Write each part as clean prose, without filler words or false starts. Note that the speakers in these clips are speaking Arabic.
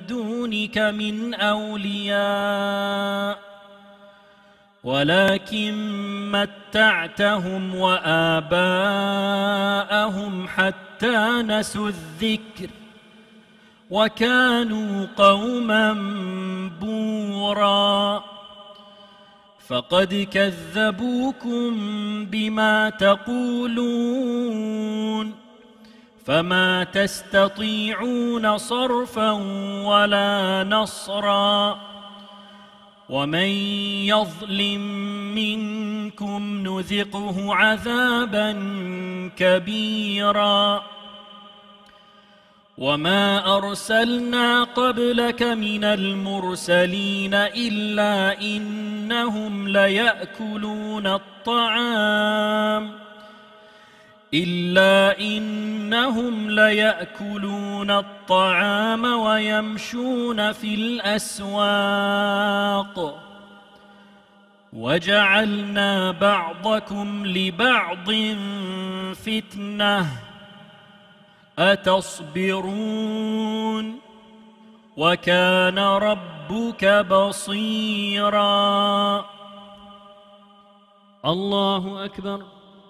دونك من أولياء ولكن متعتهم وآباءهم حتى نسوا الذكر وكانوا قوما بورا فقد كذبوكم بما تقولون فما تستطيعون صرفا ولا نصرا ومن يظلم منكم نذقه عذابا كبيرا وما أرسلنا قبلك من المرسلين إلا إنهم ليأكلون الطعام ويمشون في الأسواق وجعلنا بعضكم لبعض فتنة أتصبرون وكان ربك بصيرا. الله أكبر.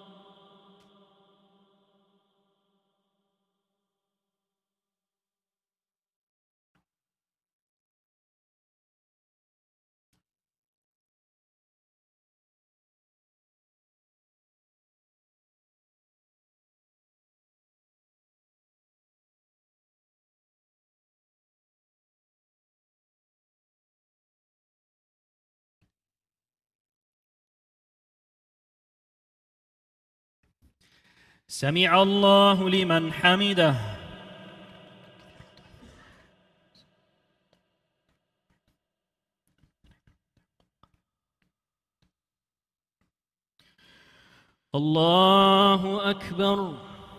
سمع الله لمن حمده. الله أكبر.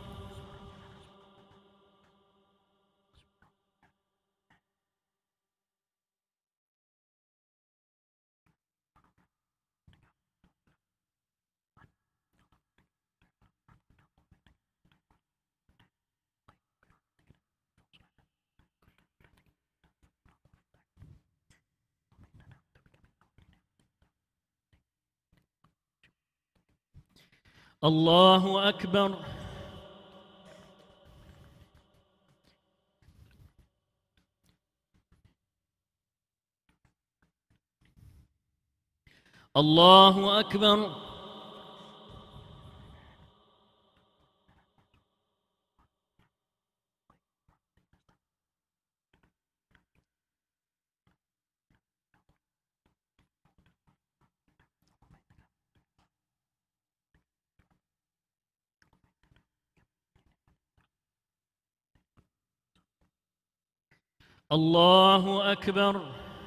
الله أكبر. الله أكبر. الله أكبر.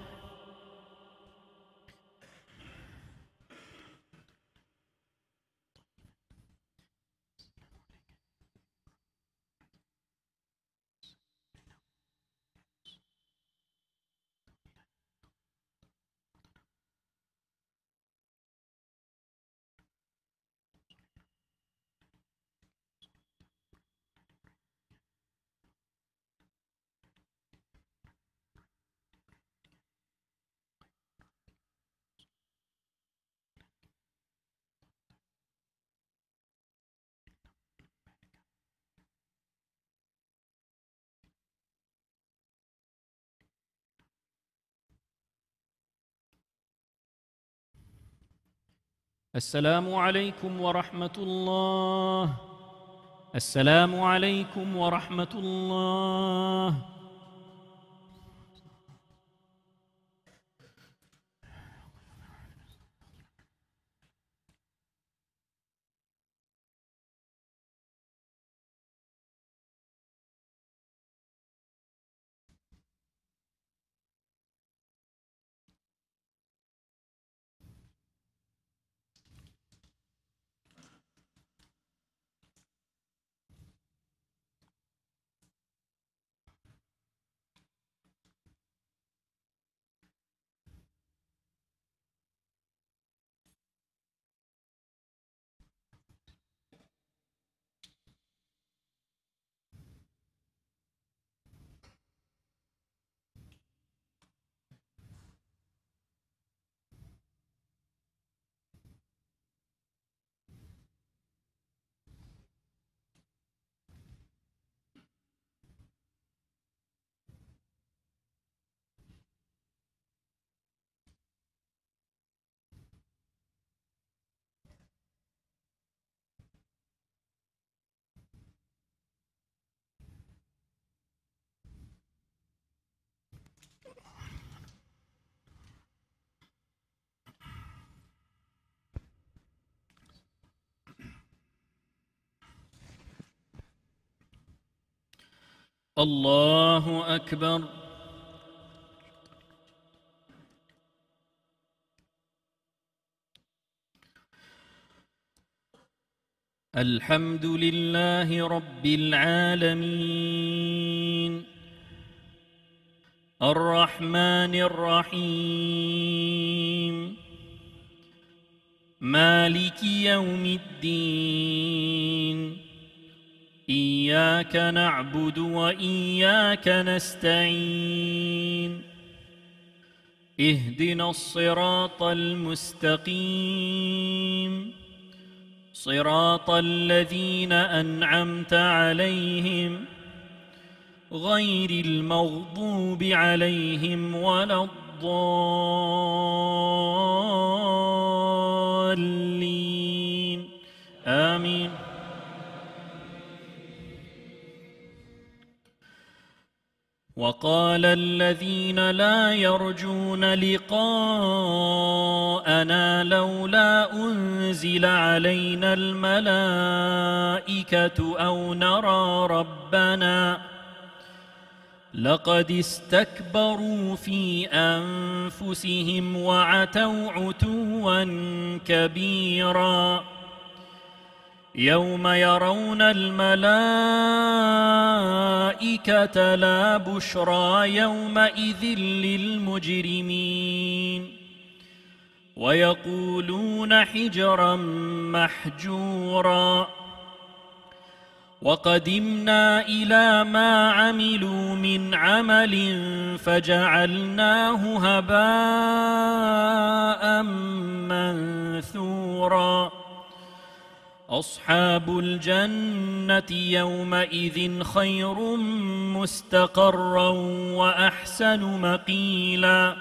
السلام عليكم ورحمة الله. السلام عليكم ورحمة الله. الله أكبر. الحمد لله رب العالمين الرحمن الرحيم مالك يوم الدين إياك نعبد وإياك نستعين اهدنا الصراط المستقيم صراط الذين أنعمت عليهم غير المغضوب عليهم ولا الضالين آمين. وقال الذين لا يرجون لقاءنا لولا أنزل علينا الملائكة أو نرى ربنا لقد استكبروا في أنفسهم وعتوا عتوا كبيرا يوم يرون الملائكة لا بشرى يومئذ للمجرمين ويقولون حجرا محجورا وقدمنا إلى ما عملوا من عمل فجعلناه هباء منثورا أصحاب الجنة يومئذ خير مستقرا وأحسن مقيلا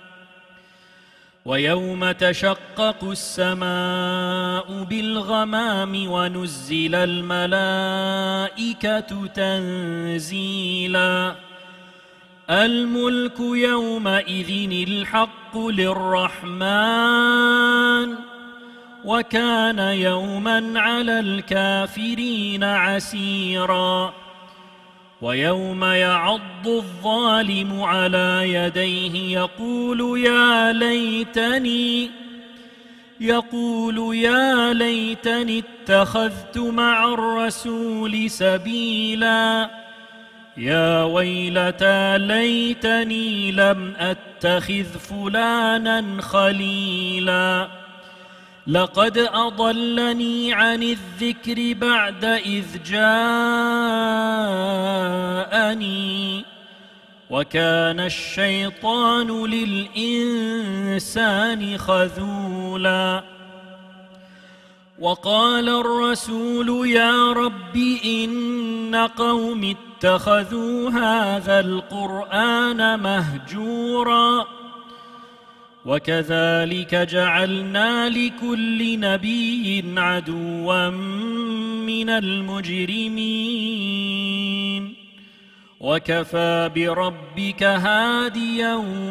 ويوم تشقق السماء بالغمام ونزل الملائكة تنزيلا الملك يومئذ الحق للرحمن وكان يوما على الكافرين عسيرا ويوم يعض الظالم على يديه يقول يا ليتني اتخذت مع الرسول سبيلا يا ويلتى ليتني لم أتخذ فلانا خليلا لقد أضلني عن الذكر بعد إذ جاءني وكان الشيطان للإنسان خذولا وقال الرسول يا رب إن قوم اتخذوا هذا القرآن مهجورا وكذلك جعلنا لكل نبي عدوا من المجرمين وكفى بربك هاديا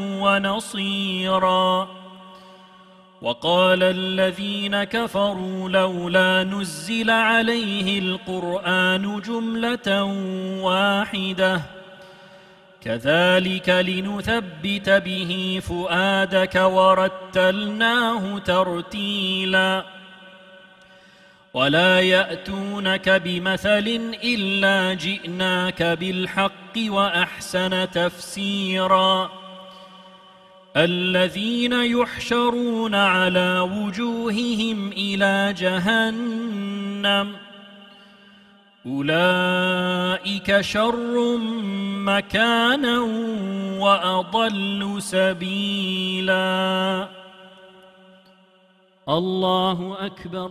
ونصيرا وقال الذين كفروا لولا نزل عليه القرآن جملة واحدة كذلك لنثبت به فؤادك ورتلناه ترتيلا ولا يأتونك بمثل إلا جئناك بالحق وأحسن تفسيرا الذين يحشرون على وجوههم إلى جهنم أولئك شر مكانا وأضل سبيلا. الله أكبر.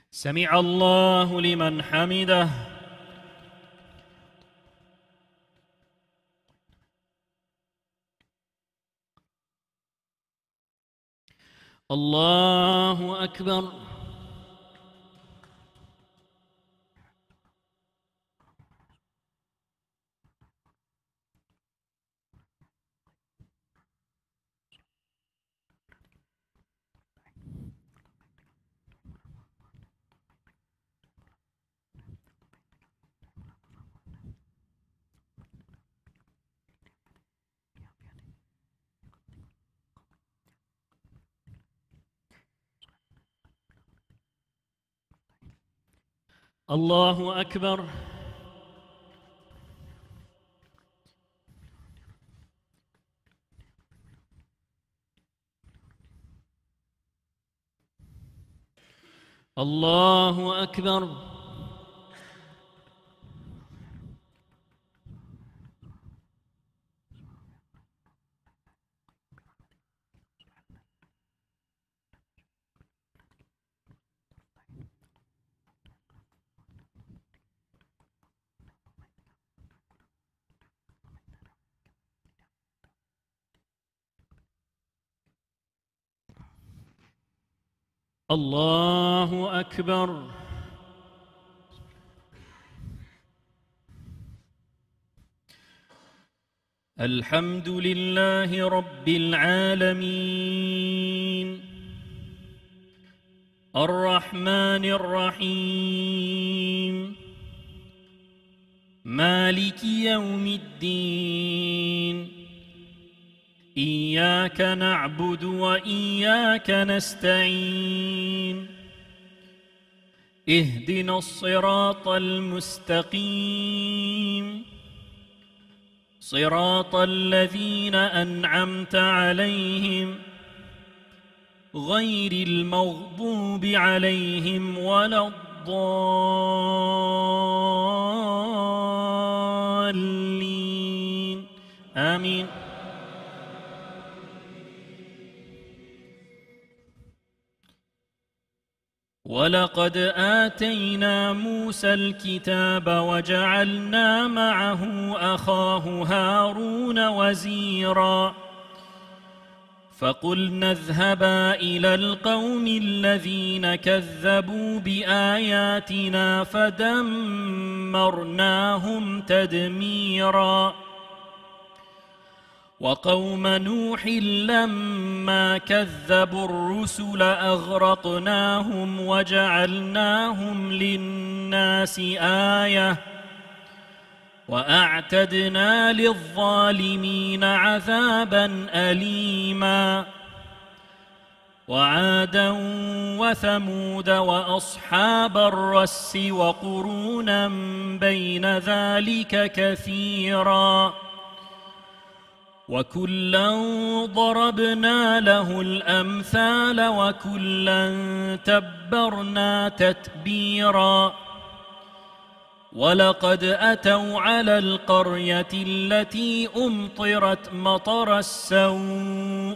سمع الله لمن حمده. الله أكبر. الله أكبر. الله أكبر. الله أكبر. الحمد لله رب العالمين الرحمن الرحيم مالك يوم الدين إياك نعبد وإياك نستعين اهدنا الصراط المستقيم صراط الذين أنعمت عليهم غير المغضوب عليهم ولا الضالين آمين. ولقد آتينا موسى الكتاب وجعلنا معه أخاه هارون وزيرا فقلنا اذهبا إلى القوم الذين كذبوا بآياتنا فدمرناهم تدميرا وقوم نوح لما كذبوا الرسل أغرقناهم وجعلناهم للناس آية وأعتدنا للظالمين عذابا أليما وعادا وثمود وأصحاب الرس وقرونا بين ذلك كثيرا وكلا ضربنا له الأمثال وكلا تبرنا تتبيرا ولقد أتوا على القرية التي أمطرت مطر السوء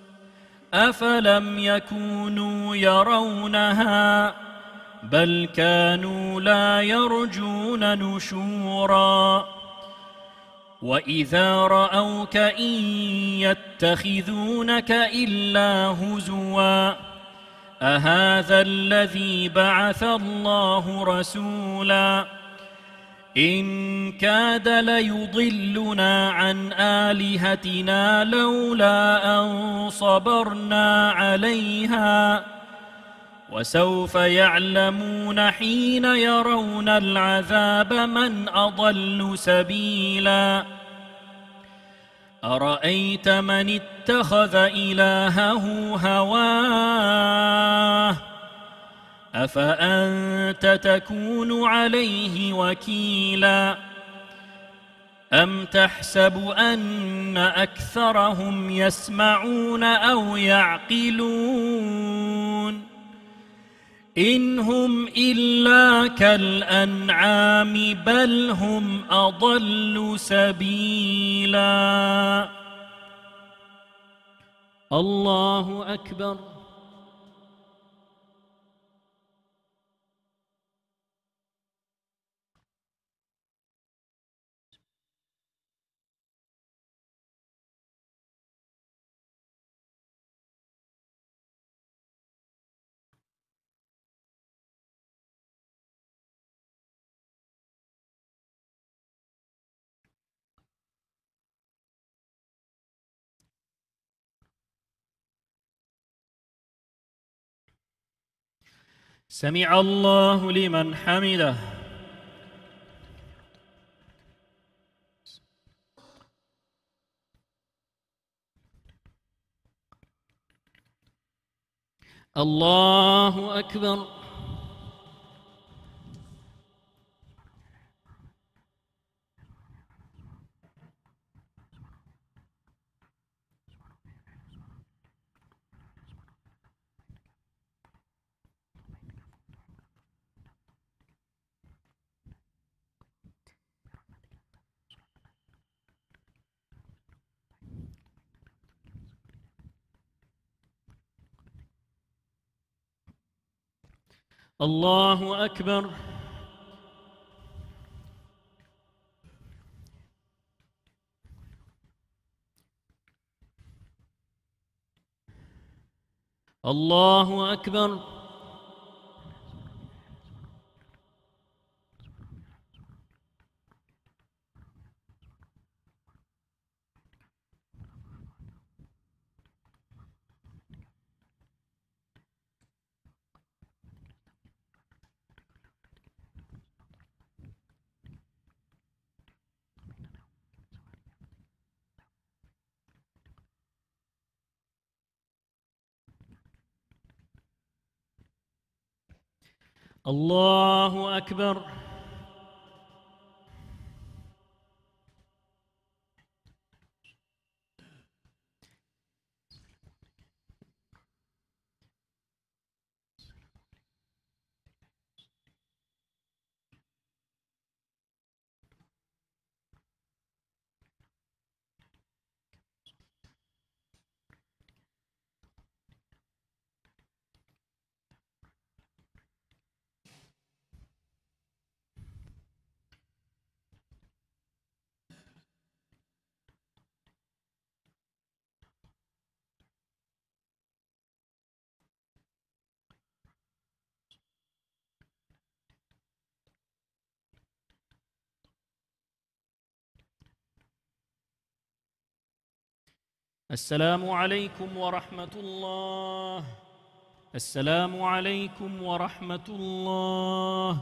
أفلم يكونوا يرونها بل كانوا لا يرجون نشورا وإذا رأوك إن يتخذونك إلا هزوا أهذا الذي بعث الله رسولا إن كاد ليضلنا عن آلهتنا لولا أن صبرنا عليها وسوف يعلمون حين يرون العذاب من أضل سبيلا أرأيت من اتخذ إلهه هواه أفأنت تكون عليه وكيلا أم تحسب أن أكثرهم يسمعون أو يعقلون إن هم إلا كالأنعام بل هم أضل سبيلا. الله أكبر. سمع الله لمن حمده. الله أكبر. الله أكبر. الله أكبر. الله أكبر. السلام عليكم ورحمة الله. السلام عليكم ورحمة الله.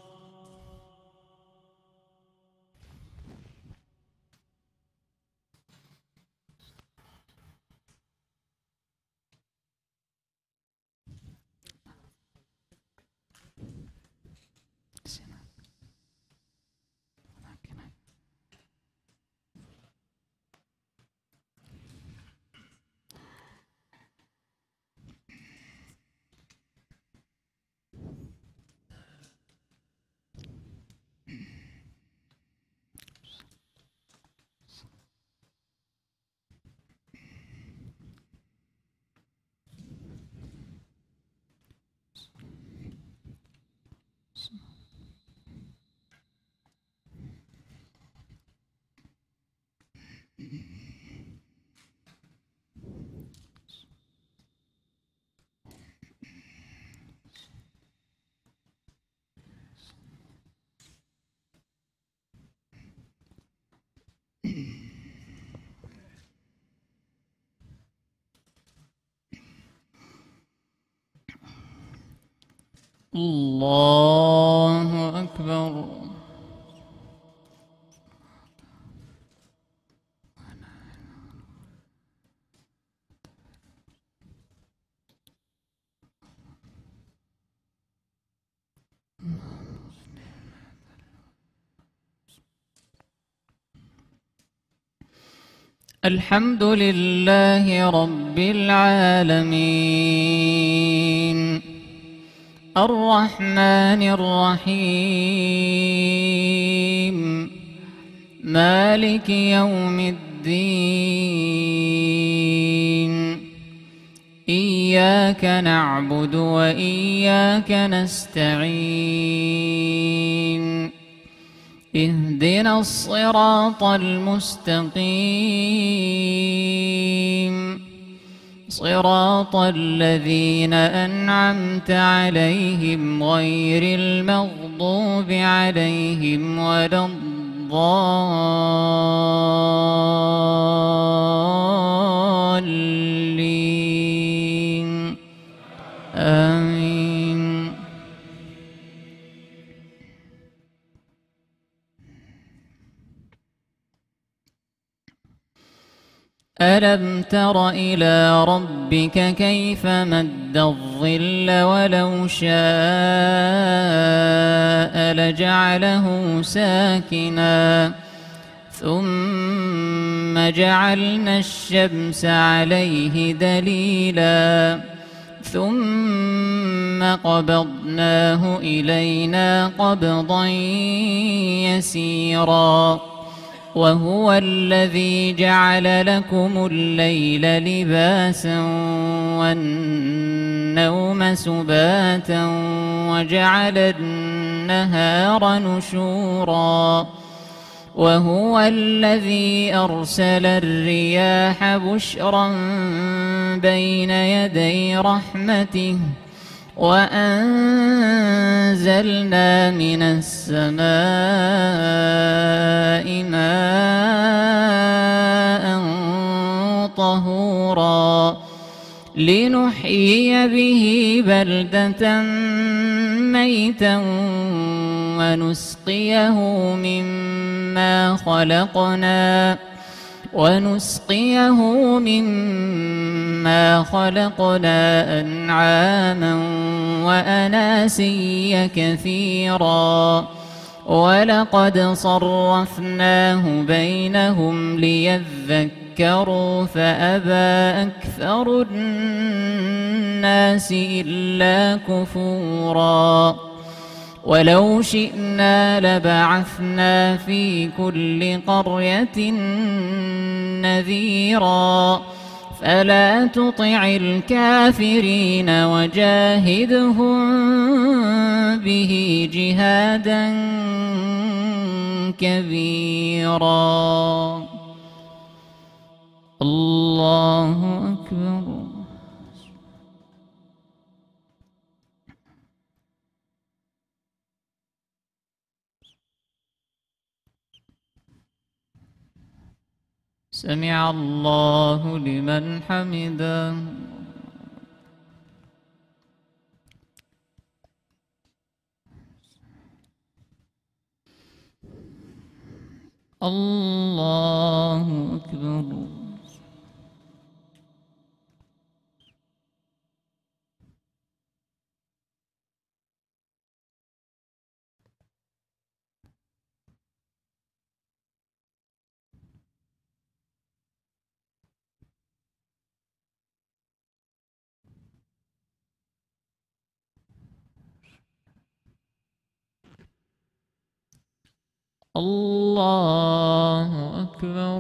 الله أكبر. الحمد لله رب العالمين الرحمن الرحيم مالك يوم الدين إياك نعبد وإياك نستعين اهدنا الصراط المستقيم صراط الذين أنعمت عليهم غير المغضوب عليهم ولا الضالين آمين. ألم تر إلى ربك كيف مد الظل ولو شاء لجعله ساكنا ثم جعلنا الشمس عليه دليلا ثم قبضناه إلينا قبضا يسيرا وهو الذي جعل لكم الليل لباسا والنوم سباتا وجعل النهار نشورا وهو الذي أرسل الرياح بشرا بين يدي رحمته وأنزلنا من السماء ماء طهورا لنحيي به بلدة ميتا ونسقيه مما خلقنا أنعاما وأناسيا كثيرا ولقد صرفناه بينهم ليذكروا فأبى أكثر الناس إلا كفورا ولو شئنا لبعثنا في كل قرية نذيرا فلا تطع الكافرين وجاهدهم به جهادا كبيرا. الله أكبر. سمع الله لمن حمده. الله أكبر. الله أكبر.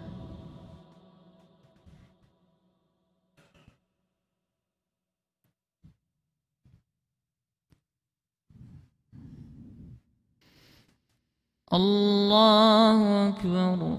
الله أكبر.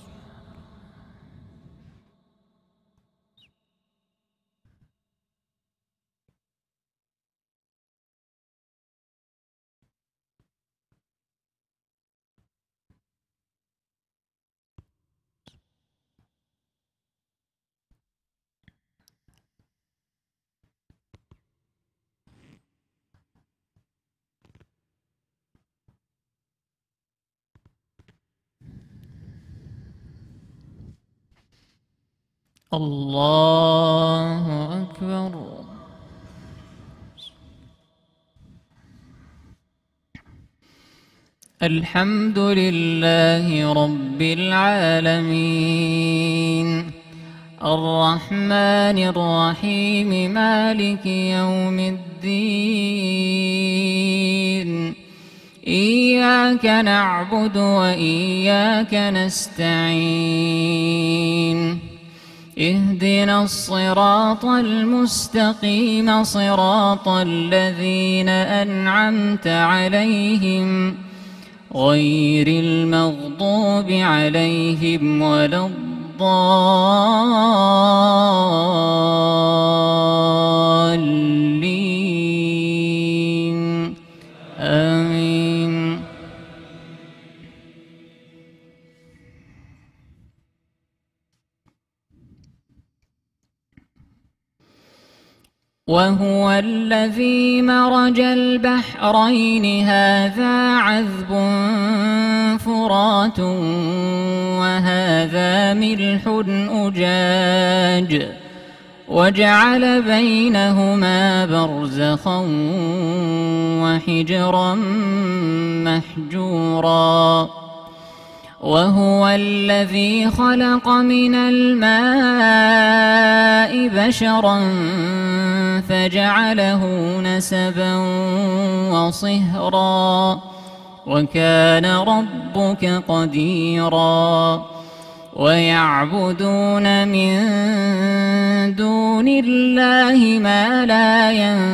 الله أكبر. الحمد لله رب العالمين الرحمن الرحيم مالك يوم الدين إياك نعبد وإياك نستعين اهدنا الصراط المستقيم صراط الذين أنعمت عليهم غير المغضوب عليهم ولا الضالين آمين. وهو الذي مرج البحرين هذا عذب فرات وهذا ملح أجاج وجعل بينهما برزخا وحجرا محجورا وهو الذي خلق من الماء بشرا فجعله نسبا وصهرا وكان ربك قديرا ويعبدون من دون الله ما لا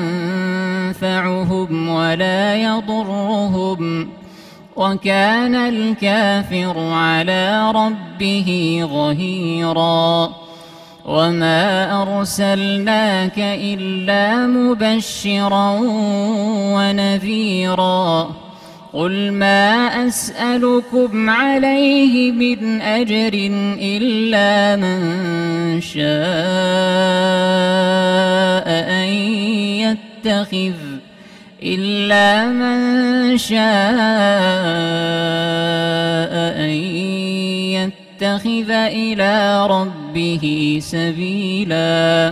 ينفعهم ولا يضرهم وكان الكافر على ربه ظهيرا وما أرسلناك إلا مبشرا ونذيرا قل ما أسألكم عليه من أجر إلا من شاء أن يتخذ إلى ربه سبيلا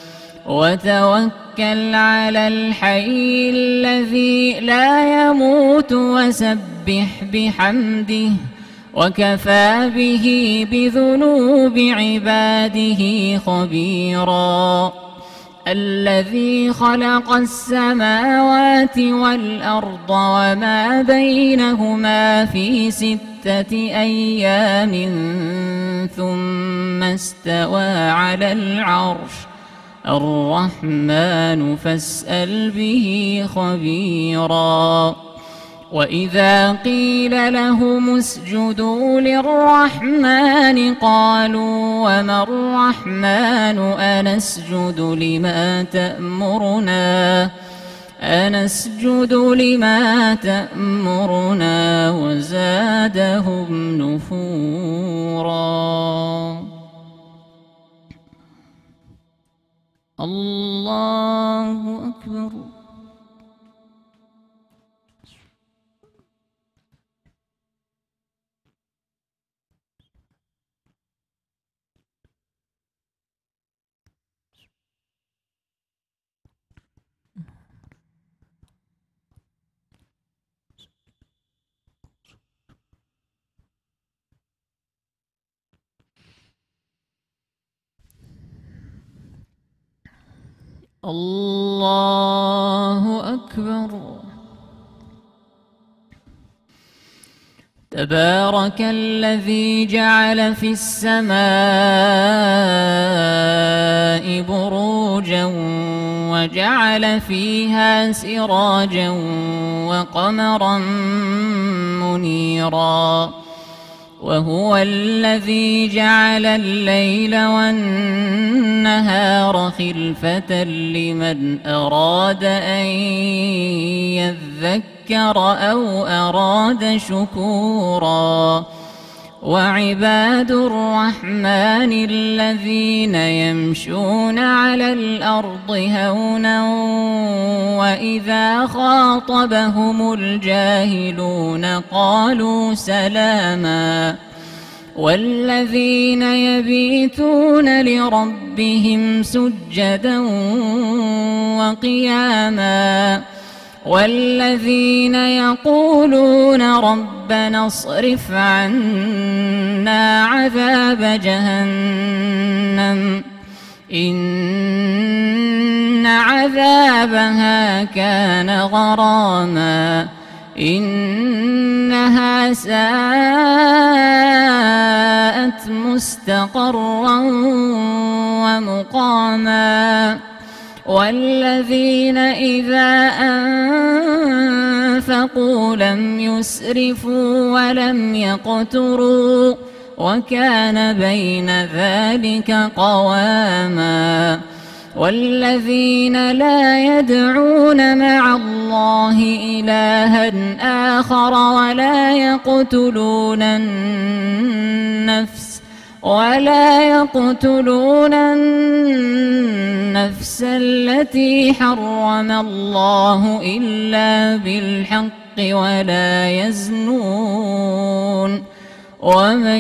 وتوكل على الحي الذي لا يموت وسبح بحمده وكفى به بذنوب عباده خبيرا الذي خلق السماوات والأرض وما بينهما في 6 أيام ثم استوى على العرش الرحمن فاسأل به خبيرا وإذا قيل لهم اسجدوا للرحمن قالوا وما الرحمن أنسجد لما تأمرنا وزادهم نفورا الله أكبر الله أكبر تبارك الذي جعل في السماء بروجا وجعل فيها سراجا وقمرا منيرا وهو الذي جعل الليل والنهار خلفة لمن أراد أن يذكر أو أراد شكورا وعباد الرحمن الذين يمشون على الأرض هونا وإذا خاطبهم الجاهلون قالوا سلاما والذين يبيتون لربهم سجدا وقياما والذين يقولون ربنا اصرف عنا عذاب جهنم إن عذابها كان غراما إنها ساءت مستقرا ومقاما والذين إذا أنفقوا لم يسرفوا ولم يقتروا وكان بين ذلك قواما والذين لا يدعون مع الله إلها آخر ولا يقتلون النفس التي حرم الله إلا بالحق ولا يزنون يعملون ومن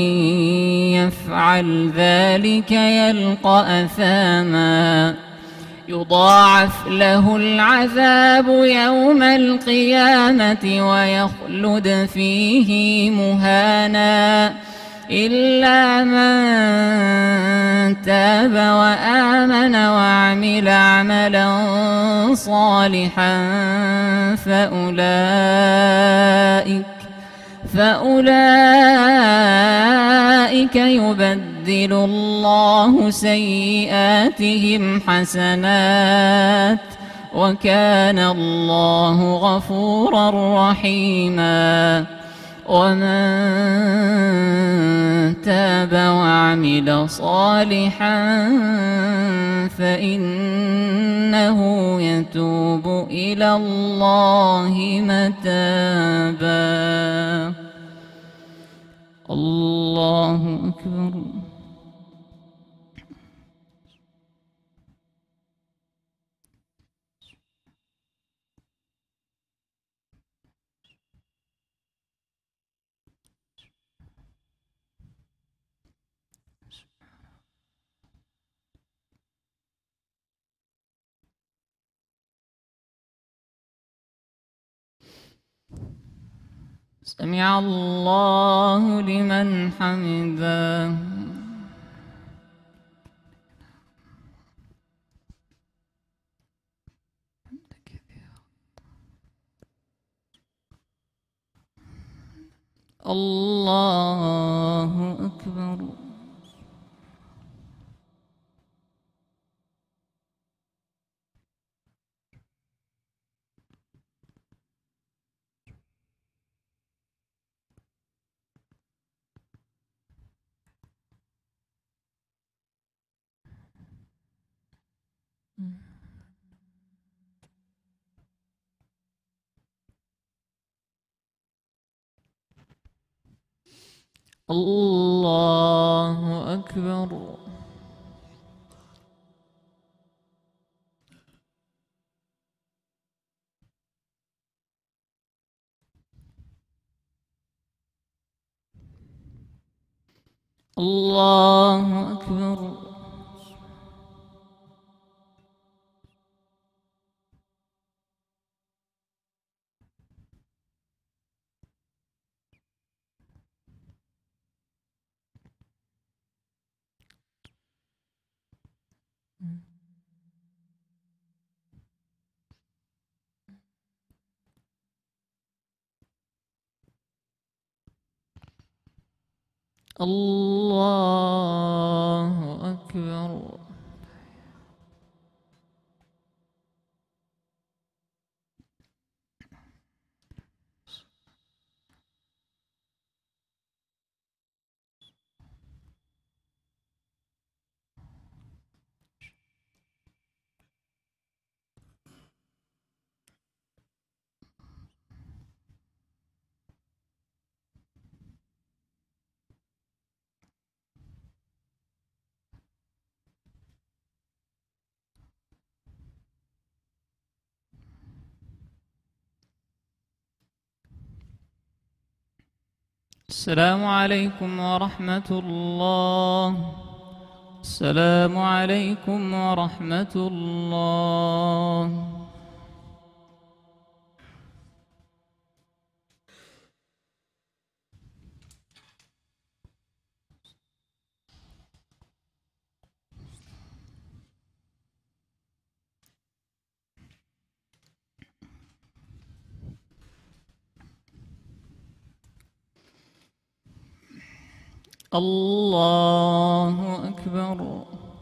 يفعل ذلك يلقى أثاما يضاعف له العذاب يوم القيامة ويخلد فيه مهانا إلا من تاب وآمن وعمل عملا صالحا فأولئك يبدل الله سيئاتهم حسنات وكان الله غفورا رحيما ومن تاب وعمل صالحا فإنه يتوب إلى الله متابا. الله أكبر. سمع الله لمن حمده. الله أكبر. الله أكبر. الله أكبر. الله أكبر. السلام عليكم ورحمة الله. السلام عليكم ورحمة الله. الله أكبر.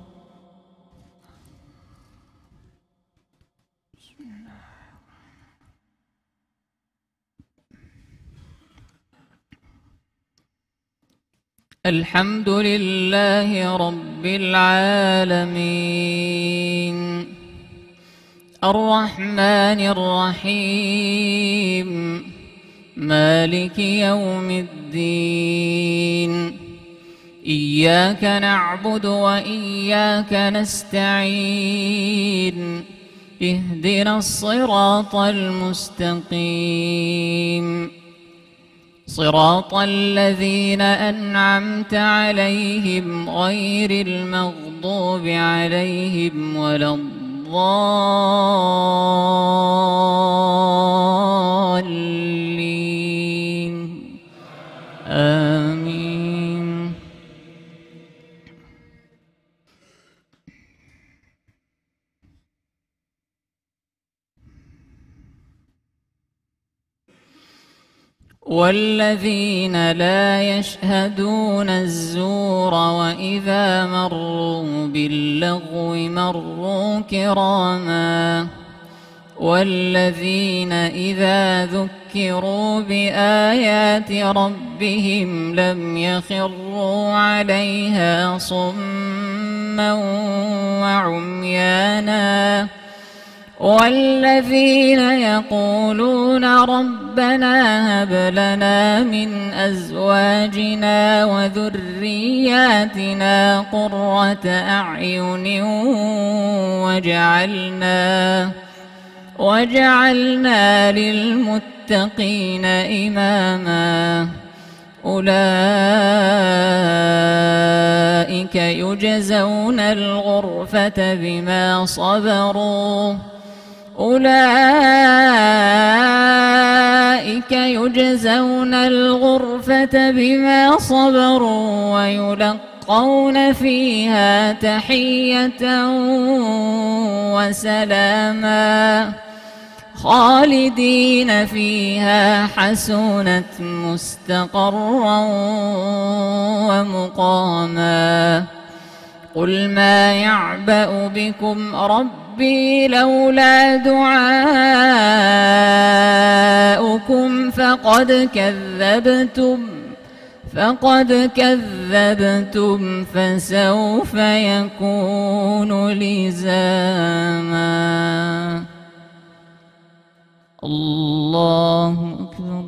الحمد لله رب العالمين الرحمن الرحيم مالك يوم الدين إياك نعبد وإياك نستعين اهدنا الصراط المستقيم صراط الذين أنعمت عليهم غير المغضوب عليهم ولا الضالين آمين. والذين لا يشهدون الزور وإذا مروا باللغو مروا كراما والذين إذا ذكروا بآيات ربهم لم يخروا عليها صما وعميانا والذين يقولون ربنا هب لنا من أزواجنا وذرياتنا قرة أعين وجعلنا للمتقين إماما أولئك يجزون الغرفة بما صبروا ويلقون فيها تحية وسلاما خالدين فيها حسنت مستقرا ومقاما قل ما يعبأ بكم ربي لولا دعاؤكم فقد كذبتم فسوف يكون لزاما. الله أكبر.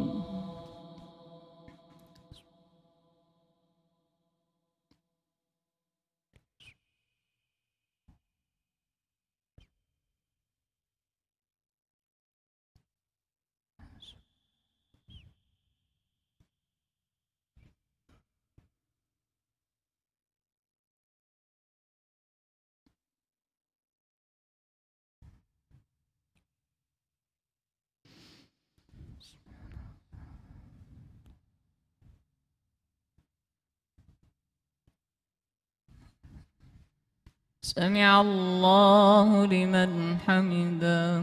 سمع الله لمن حمده.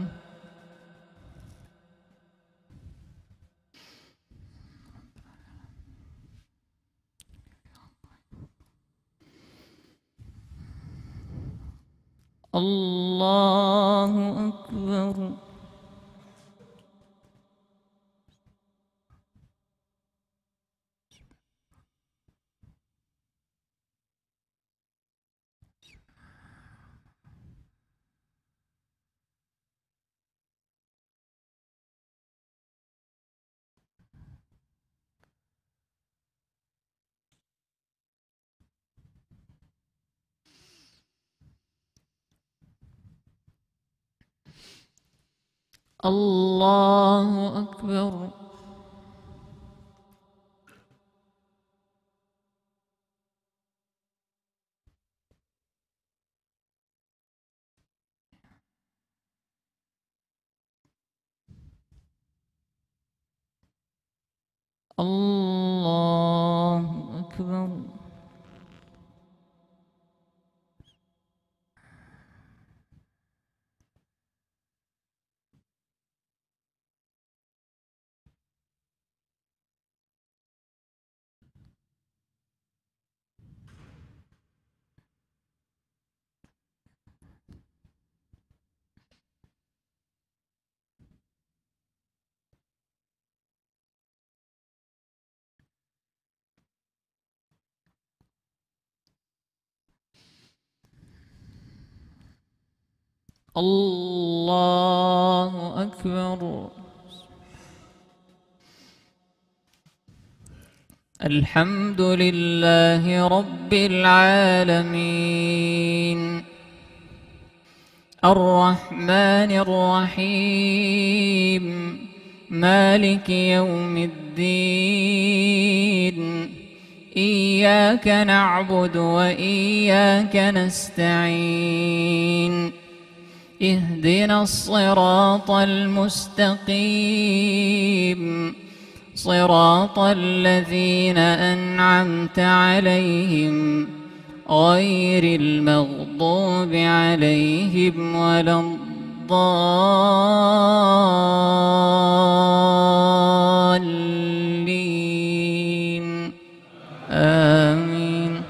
الله أكبر. الله أكبر. الله أكبر. الله أكبر. الحمد لله رب العالمين الرحمن الرحيم مالك يوم الدين الدين إياك نعبد وإياك نستعين اهدنا الصراط المستقيم صراط الذين أنعمت عليهم غير المغضوب عليهم ولا الضالين آمين.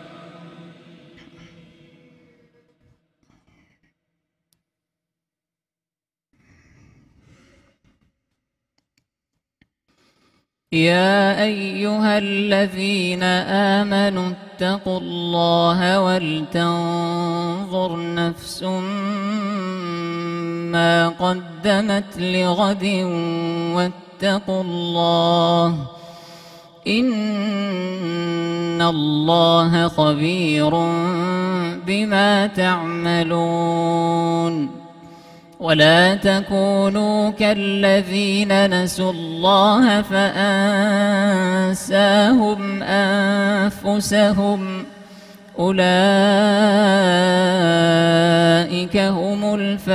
يا أيها الذين آمنوا اتقوا الله ولتنظر نفس ما قدمت لغد واتقوا الله إن الله خبير بما تعملون. ولا تكونوا كالذين نسوا الله فأنساهم أنفسهم أولئك هم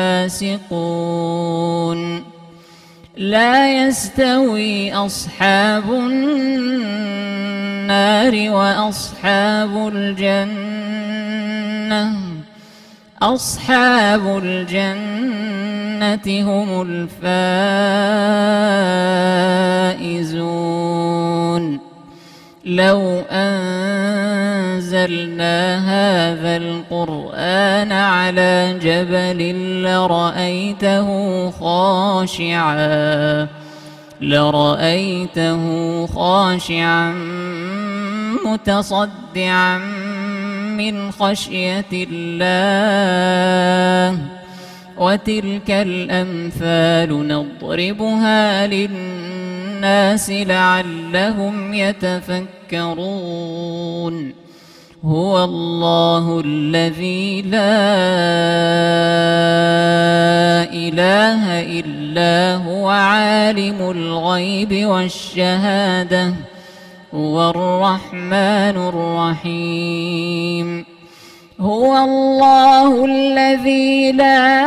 الفاسقون. لا يستوي أصحاب النار وأصحاب الجنة أصحاب الجنة هم الفائزون. لو أنزلنا هذا القرآن على جبل لرأيته خاشعا متصدعا من خشية الله. وتلك الأمثال نضربها للناس لعلهم يتفكرون. هو الله الذي لا إله إلا هو عالم الغيب والشهادة هو الرحمن الرحيم. هو الله الذي لا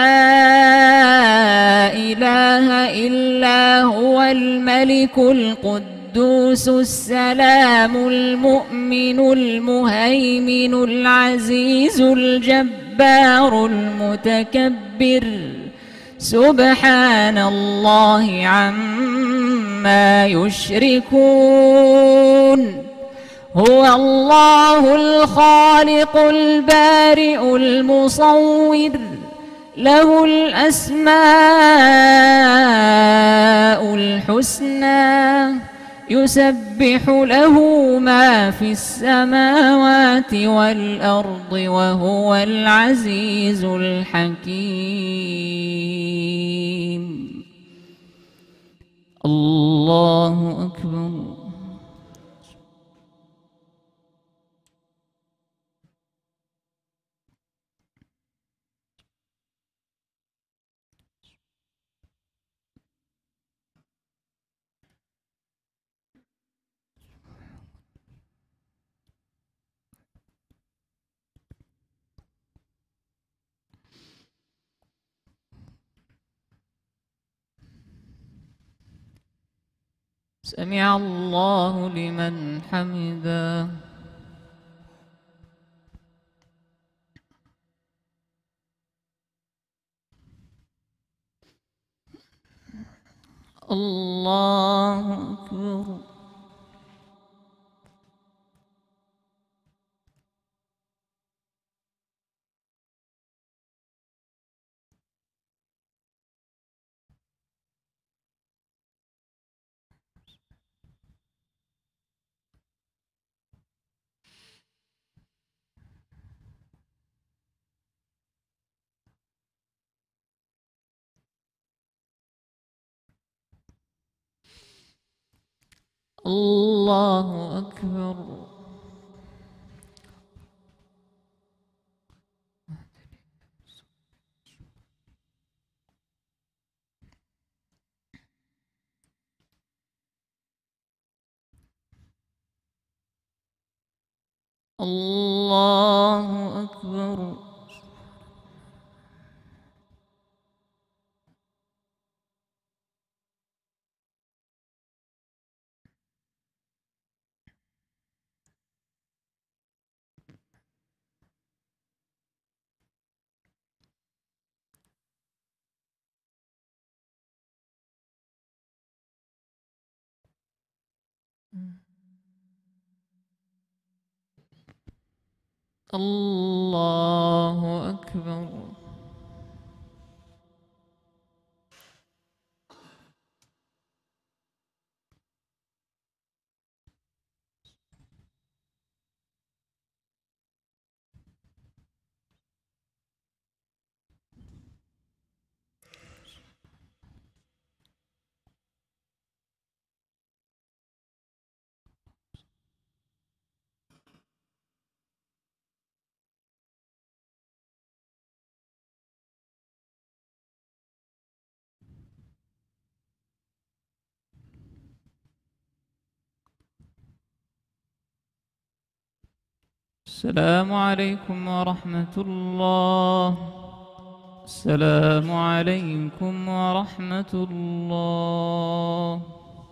إله إلا هو الملك القدوس السلام المؤمن المهيمن العزيز الجبار المتكبر سبحان الله عما يشركون. هو الله الخالق البارئ المصور له الأسماء الحسنى يسبح له ما في السماوات والأرض وهو العزيز الحكيم. الله أكبر. سمع الله لمن حمده. الله أكبر. الله أكبر. الله أكبر. الله أكبر. السلام عليكم ورحمة الله. السلام عليكم ورحمة الله.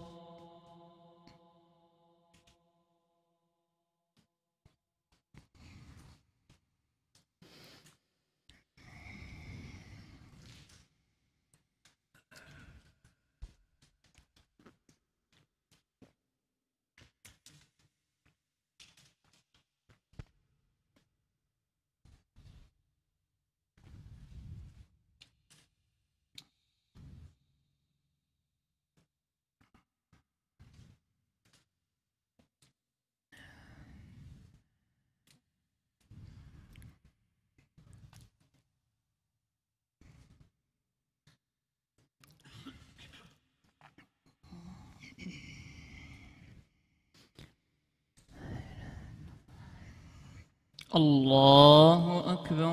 الله أكبر.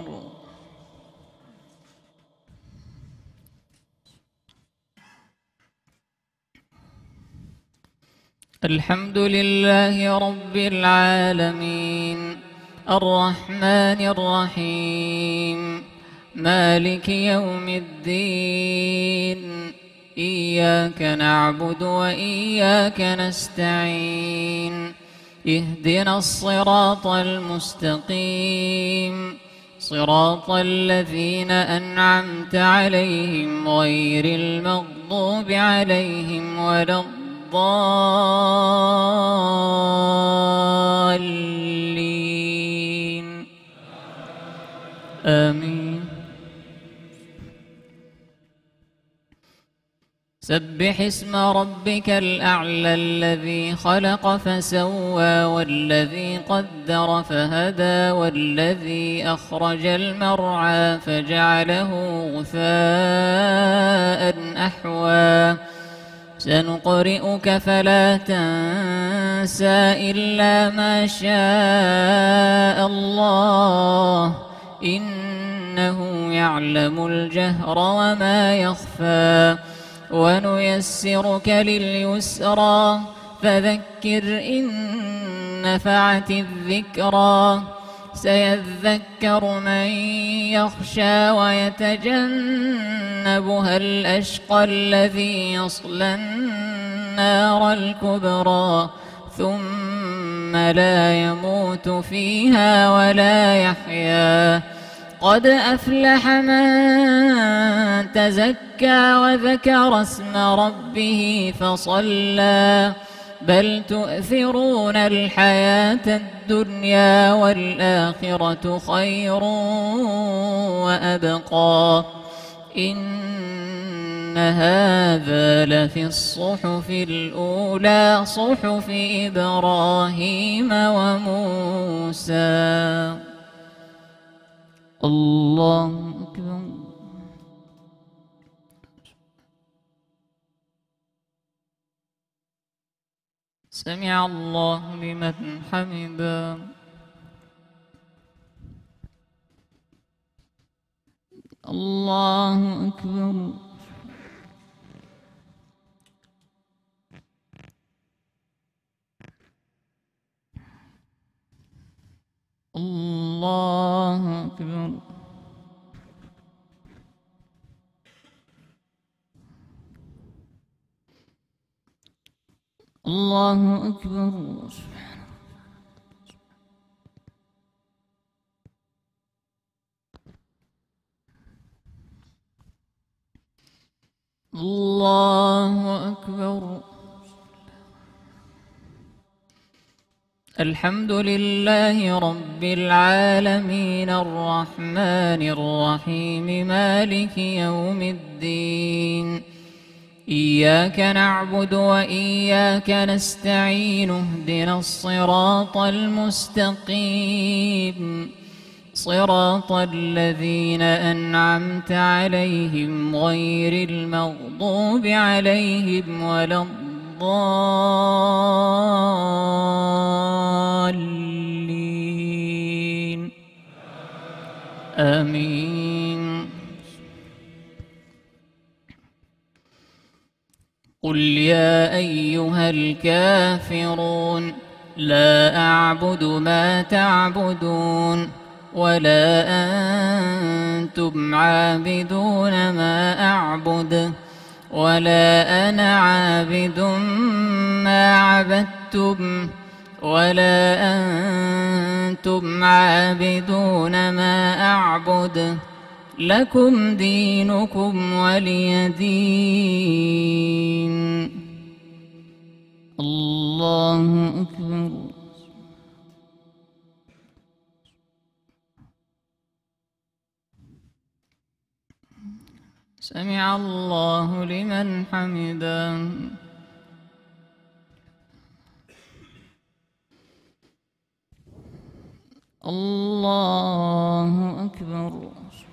الحمد لله رب العالمين الرحمن الرحيم مالك يوم الدين إياك نعبد وإياك نستعين اهدنا الصراط المستقيم صراط الذين أنعمت عليهم غير المغضوب عليهم ولا الضالين آمين. سبح اسم ربك الأعلى الذي خلق فسوى والذي قدر فهدى والذي أخرج المرعى فجعله غثاء أحوى سنقرئك فلا تنسى إلا ما شاء الله إنه يعلم الجهر وما يخفى ونيسرك لليسرى فذكر إن نفعت الذكرى سيذكر من يخشى ويتجنبها الأشقى الذي يصلى النار الكبرى ثم لا يموت فيها ولا يحيا قد أفلح من تزكى وذكر اسم ربه فصلى بل تؤثرون الحياة الدنيا والآخرة خير وأبقى إن هذا لفي الصحف الأولى صحف إبراهيم وموسى. الله أكبر. سمع الله لمن حمده. الله أكبر. الله أكبر. الله أكبر. الله أكبر. الحمد لله رب العالمين الرحمن الرحيم مالك يوم الدين. إياك نعبد وإياك نستعين اهدنا الصراط المستقيم صراط الذين أنعمت عليهم غير المغضوب عليهم ولا الضالين آمين. قل يا أيها الكافرون لا أعبد ما تعبدون ولا أنتم عابدون ما أعبد ولا أنا عابد ما عبدتم ولا أنتم عابدون ما أعبد لكم دينكم ولي دين. الله أكبر. سمع الله لمن حمده. الله أكبر.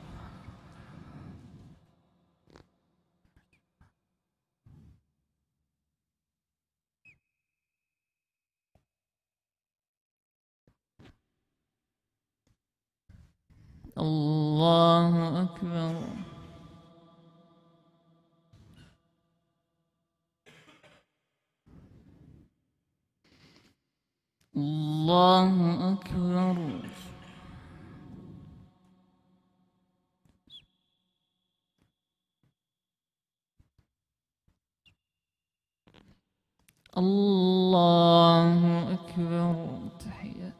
الله أكبر. الله أكبر. الله أكبر. تحيات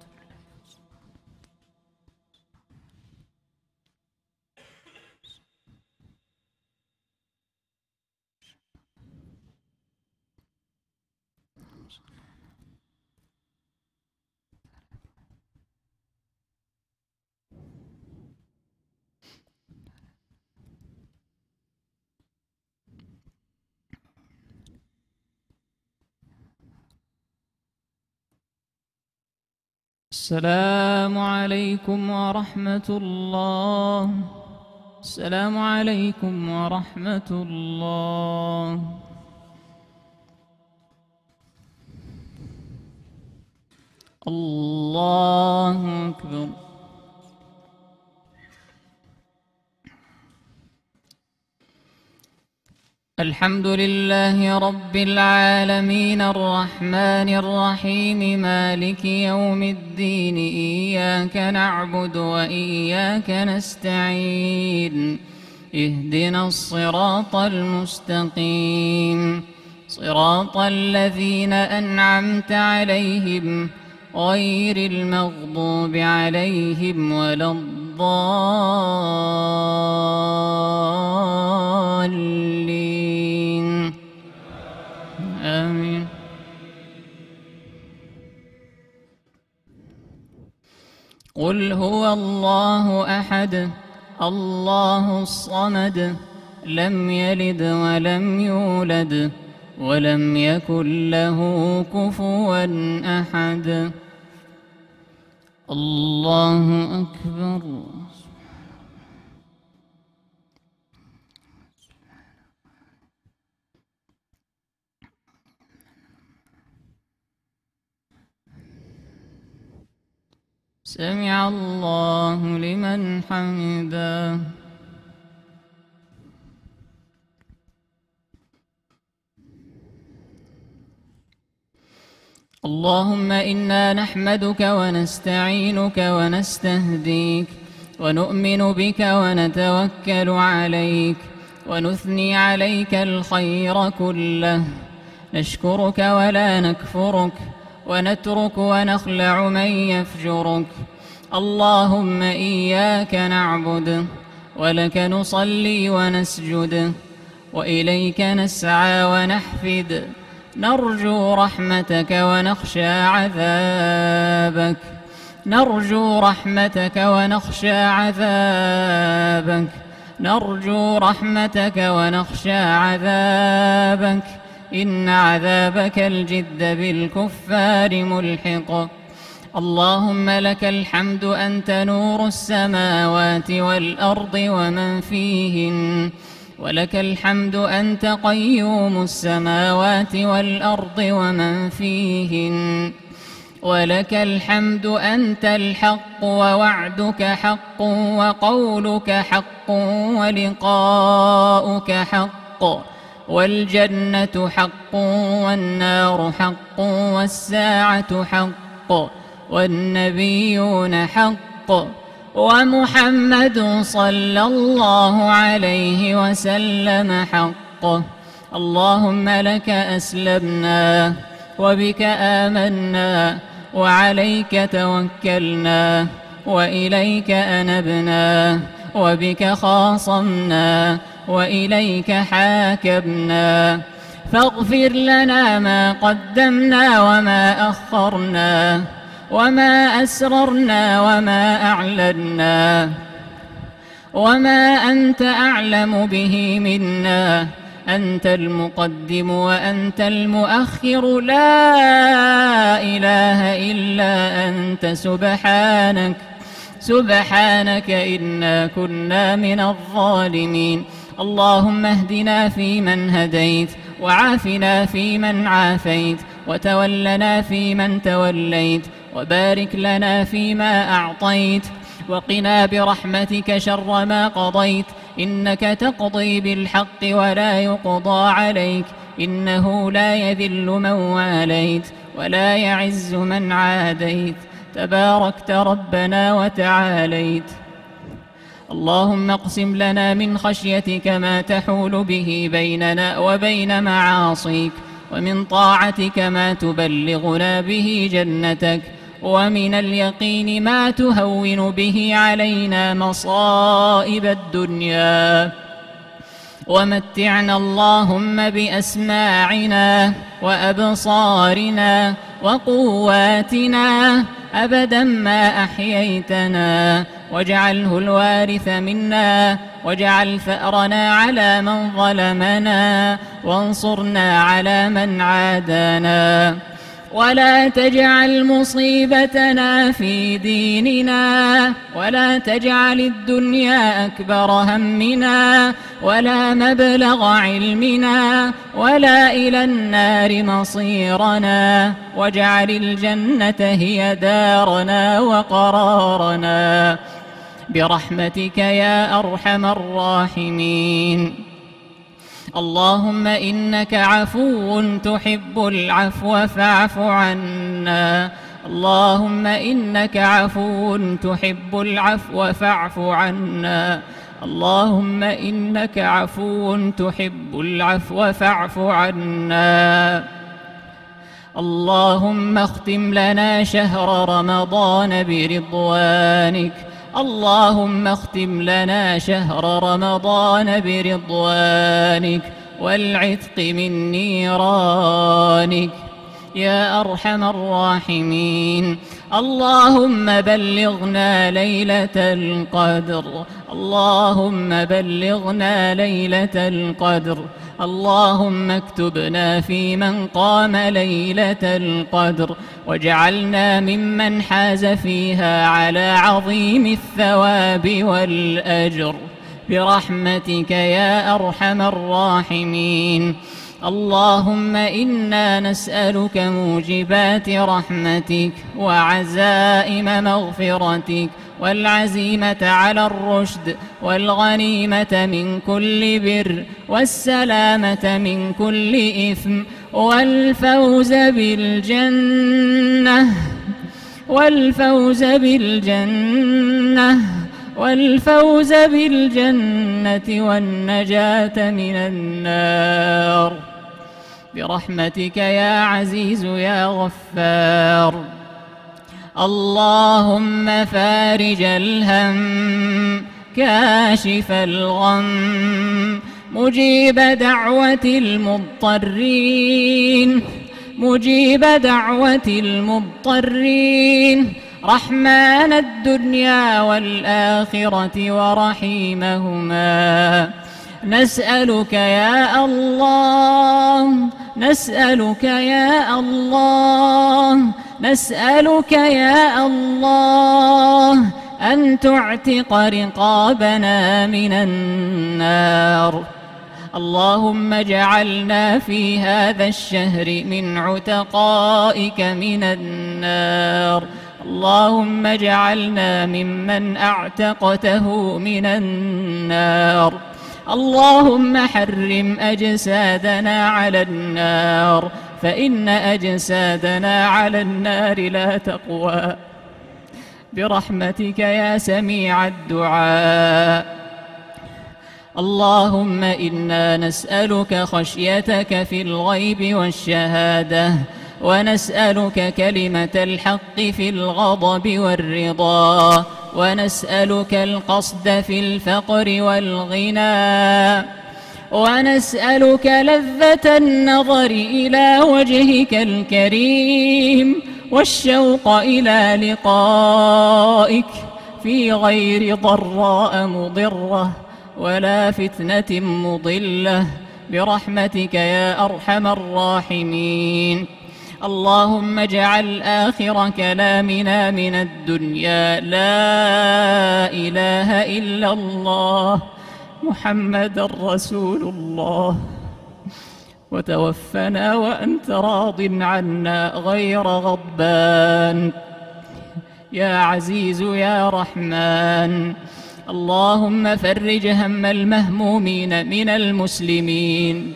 السلام عليكم ورحمة الله. السلام عليكم ورحمة الله. الله أكبر. الحمد لله رب العالمين الرحمن الرحيم مالك يوم الدين. إياك نعبد وإياك نستعين اهدنا الصراط المستقيم صراط الذين أنعمت عليهم غير المغضوب عليهم ولا الضالين آمين. قل هو الله أحد الله الصمد لم يلد ولم يولد ولم يكن له كفوا أحد. الله أكبر. سمع الله لمن حمده. اللهم إنا نحمدك ونستعينك ونستهديك ونؤمن بك ونتوكل عليك ونثني عليك الخير كله، نشكرك ولا نكفرك، ونترك ونخلع من يفجرك. اللهم إياك نعبد ولك نصلي ونسجد وإليك نسعى ونحفد، نرجو رحمتك ونخشى عذابك، نرجو رحمتك ونخشى عذابك، نرجو رحمتك ونخشى عذابك، إن عذابك الجد بالكفار ملحق. اللهم لك الحمد أنت نور السماوات والأرض ومن فيهن، ولك الحمد أنت قيوم السماوات والأرض ومن فيهن، ولك الحمد أنت الحق ووعدك حق وقولك حق ولقاؤك حق، والجنة حق والنار حق والساعة حق والنبيون حق ومحمد صلى الله عليه وسلم حق. اللهم لك أسلمنا وبك آمنا وعليك توكلنا وإليك أنبنا وبك خاصمنا وإليك حاكمنا، فاغفر لنا ما قدمنا وما أخرنا وما أسررنا وما أعلنا وما أنت أعلم به منا، أنت المقدم وأنت المؤخر، لا إله إلا أنت، سبحانك سبحانك إنا كنا من الظالمين. اللهم اهدنا فيمن هديت، وعافنا فيمن عافيت، وتولنا فيمن توليت، وبارك لنا فيما أعطيت، وقنا برحمتك شر ما قضيت، إنك تقضي بالحق ولا يقضى عليك، إنه لا يذل من واليت ولا يعز من عاديت، تباركت ربنا وتعاليت. اللهم اقسم لنا من خشيتك ما تحول به بيننا وبين معاصيك، ومن طاعتك ما تبلغنا به جنتك، ومن اليقين ما تهون به علينا مصائب الدنيا، ومتعنا اللهم بأسماعنا وأبصارنا وقواتنا أبدا ما أحييتنا، واجعله الوارث منا، واجعل ثأرنا على من ظلمنا، وانصرنا على من عادانا، ولا تجعل مصيبتنا في ديننا، ولا تجعل الدنيا أكبر همنا ولا مبلغ علمنا ولا إلى النار مصيرنا، واجعل الجنة هي دارنا وقرارنا برحمتك يا أرحم الراحمين. اللهم إنك عفو تحب العفو فاعف عنا، اللهم إنك عفو تحب العفو فاعف عنا، اللهم إنك عفو تحب العفو فاعف عنا. اللهم اختم لنا شهر رمضان برضوانك، اللهم اختم لنا شهر رمضان برضوانك والعتق من نيرانك يا أرحم الراحمين. اللهم بلغنا ليلة القدر، اللهم بلغنا ليلة القدر، اللهم اكتبنا في من قام ليلة القدر، واجعلنا ممن حاز فيها على عظيم الثواب والأجر برحمتك يا أرحم الراحمين. اللهم إنا نسألك موجبات رحمتك وعزائم مغفرتك والعزيمة على الرشد والغنيمة من كل بر والسلامة من كل إثم والفوز بالجنة والفوز بالجنة والفوز بالجنة والنجاة من النار برحمتك يا عزيز يا غفار. اللهم فارج الهم كاشف الغم مجيب دعوة المضطرين رحمن الدنيا والآخرة ورحيمهما. نسألك يا الله أن تعتق رقابنا من النار. اللهم اجعلنا في هذا الشهر من عتقائك من النار. اللهم اجعلنا ممن أعتقته من النار. اللهم حرم أجسادنا على النار فإن أجسادنا على النار لا تقوى برحمتك يا سميع الدعاء. اللهم إنا نسألك خشيتك في الغيب والشهادة ونسألك كلمة الحق في الغضب والرضا ونسألك القصد في الفقر والغنى ونسألك لذة النظر إلى وجهك الكريم والشوق إلى لقائك في غير ضراء مضرة ولا فتنة مضلة برحمتك يا أرحم الراحمين. اللهم اجعل آخر كلامنا من الدنيا لا إله إلا الله محمد رسول الله وتوفنا وأنت راض عنا غير غضبان يا عزيز يا رحمن. اللهم فرج هم المهمومين من المسلمين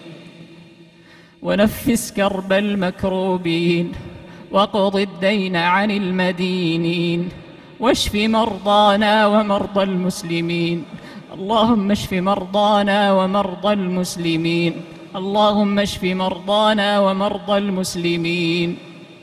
ونفس كرب المكروبين وقض الدين عن المدينين واشف مرضانا ومرضى المسلمين. اللهم اشف مرضانا ومرضى المسلمين. اللهم اشف مرضانا ومرضى المسلمين.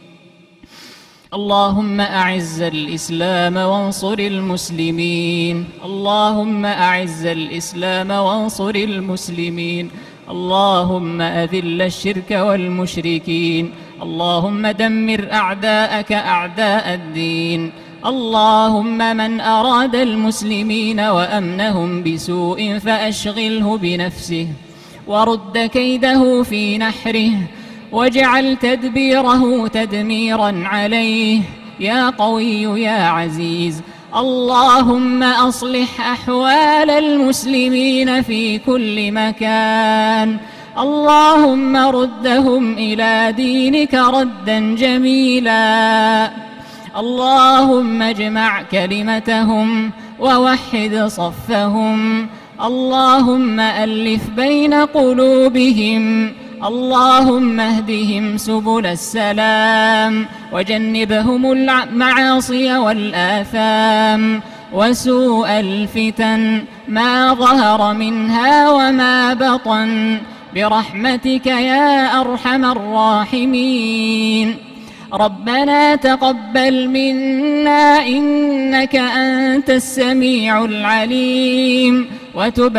اللهم أعز الإسلام وانصر المسلمين. اللهم أعز الإسلام وانصر المسلمين. اللهم أذل الشرك والمشركين. اللهم دمر أعداءك أعداء الدين. اللهم من أراد المسلمين وأمنهم بسوء فأشغله بنفسه ورد كيده في نحره واجعل تدبيره تدميرا عليه يا قوي يا عزيز. اللهم أصلح أحوال المسلمين في كل مكان. اللهم ردهم إلى دينك ردا جميلا. اللهم اجمع كلمتهم ووحد صفهم. اللهم ألف بين قلوبهم. اللهم اهدهم سبل السلام وجنبهم المعاصي والآثام وسوء الفتن ما ظهر منها وما بطن برحمتك يا أرحم الراحمين. ربنا تقبل منا إنك أنت السميع العليم وتب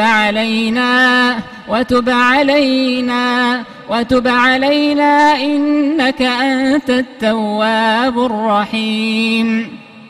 علينا إنك أنت التواب الرحيم.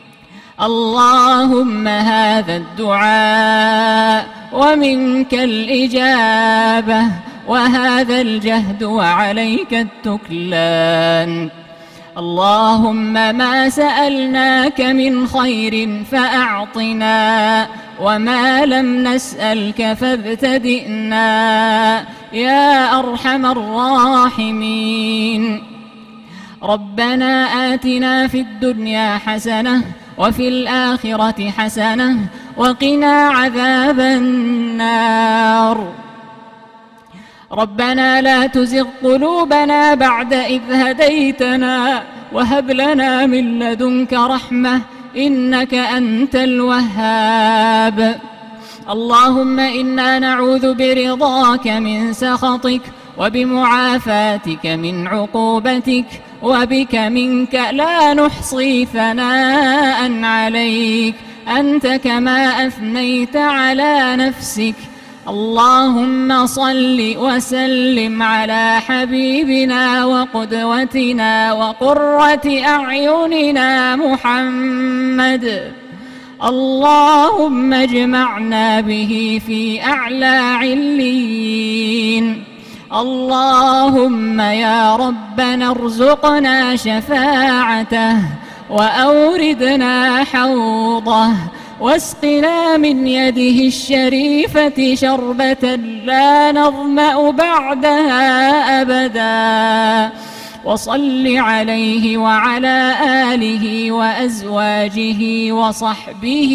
اللهم هذا الدعاء ومنك الإجابة وهذا الجهد وعليك التكلان. اللهم ما سألناك من خير فأعطنا وما لم نسألك فابتدئنا يا أرحم الراحمين. ربنا آتنا في الدنيا حسنة وفي الآخرة حسنة وقنا عذاب النار. ربنا لا تزغ قلوبنا بعد إذ هديتنا وهب لنا من لدنك رحمة إنك أنت الوهاب. اللهم إنا نعوذ برضاك من سخطك وبمعافاتك من عقوبتك وبك منك لا نحصي ثناء عليك أنت كما أثنيت على نفسك. اللهم صل وسلم على حبيبنا وقدوتنا وقرة أعيننا محمد. اللهم اجمعنا به في أعلى عليين. اللهم يا ربنا ارزقنا شفاعته وأوردنا حوضه واسقنا من يده الشريفة شربة لا نظمأ بعدها أبدا. وصل عليه وعلى آله وأزواجه وصحبه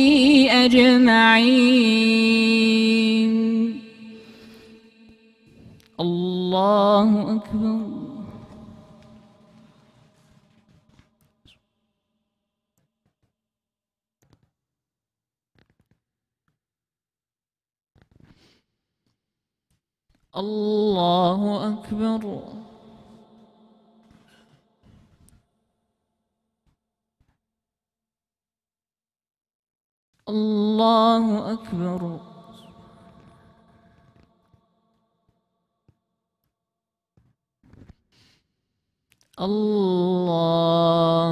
أجمعين. الله أكبر. الله أكبر. الله أكبر. الله